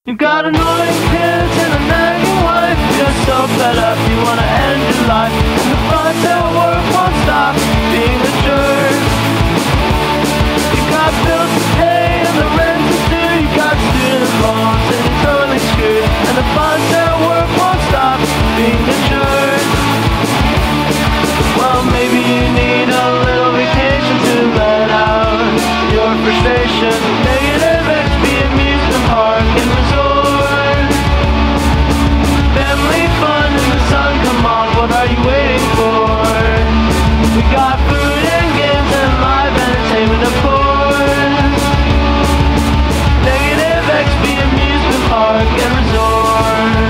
You've got annoying kids and a nagging wife. You're so fed up, you wanna end your life. And the front at work won't stop being a jerk. You got bills to pay and the rent to do. You got student loans and you're totally screwed. And the front at work won't stop being a jerk. Well, maybe you need a little vacation to let out your frustration. Negative XP amusement park and resort. Family fun in the sun, come on, what are you waiting for? We got food and games and live entertainment, of course. Negative XP amusement park and resort.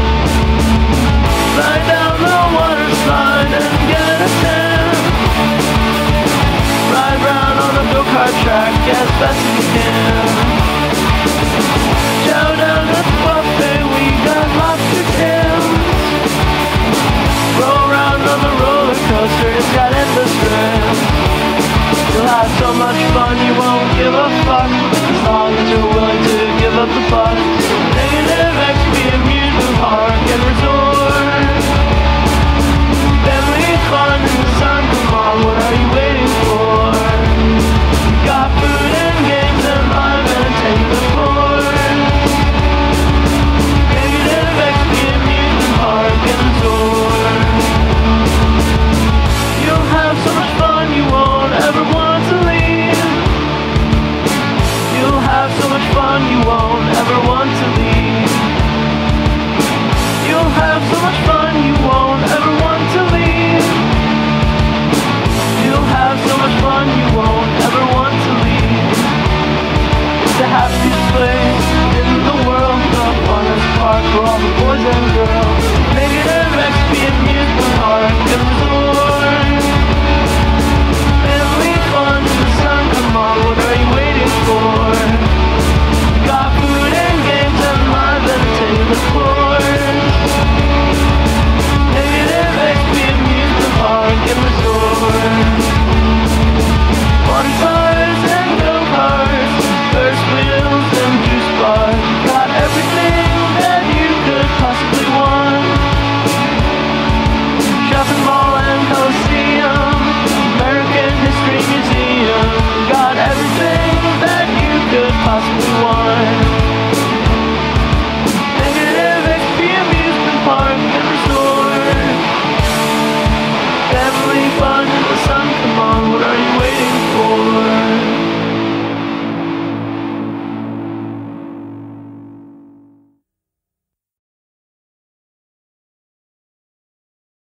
Slide down the water slide and get a tan. Ride round on a go-kart track as best as you can. Chow down at the buffet, we got lobster tails. Roll round on the roller coaster, it's got endless thrills. You'll have so much fun, you won't give a fuck, as long as you're willing to